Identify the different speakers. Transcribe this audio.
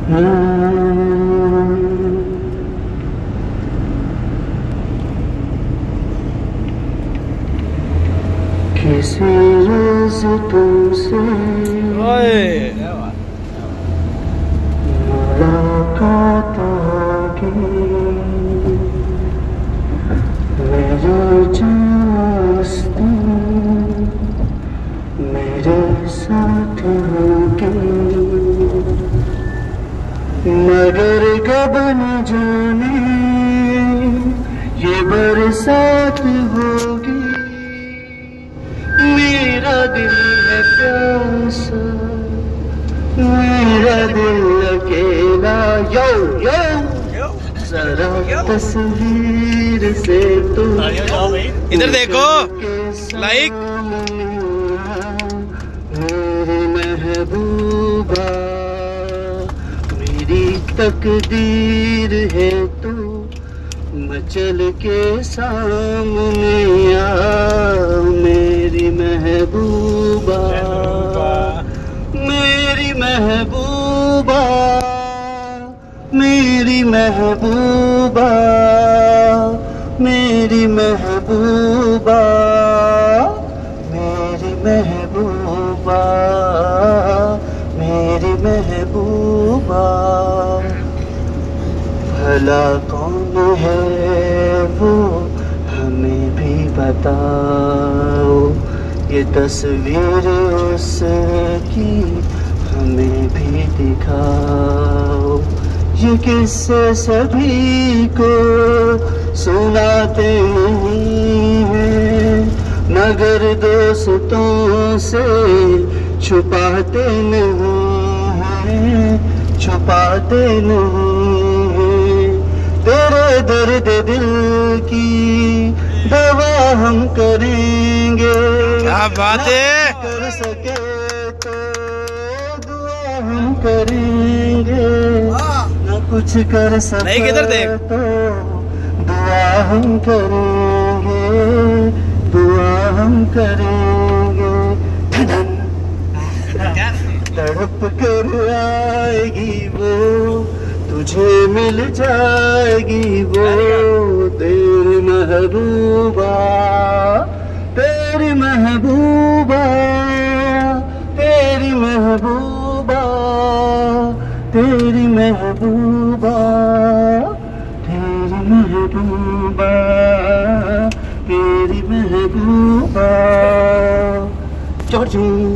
Speaker 1: किसी रोज तुमसे मुलाकात होगी, मेरी मस्ती मेरे साथ होगी, मगर कब न जाने ये बरसात होगी। मेरा दिल है प्यासा, मेरा दिल अकेला, यो यो जरा तस्वीर से तू
Speaker 2: इधर देखो लाइक।
Speaker 1: मेरी महबूबा मेरी तकदीर है तू, मचल के सामने आ मेरी महबूबा, मेरी महबूबा, मेरी महबूबा, मेरी महबूबा, मेरी महबूबा, मेरी महबूबा। भला कौन है वो हमें भी बताओ, ये तस्वीर उसकी हमें भी दिखाओ। ये किस्से सभी को सुनाते नहीं हैं, मगर दोस्तों से छुपाते नहीं हैं, छुपाते नहीं हैं। तेरे दर्द दिल की दवा हम करेंगे,
Speaker 2: क्या बात है।
Speaker 1: कर सके तो दुआ हम करेंगे, न कुछ कर सके
Speaker 2: नहीं किधर देख
Speaker 1: तो दुआ हम करेंगे, दुआ हम करेंगे। तड़प कर आएगी वो, तुझे मिल जाएगी वो, तेरी महबूबा, तेरी महबूबा, तेरी महबूबा, तेरी महबूबा, तेरी महबूबा, तेरी महबूबा।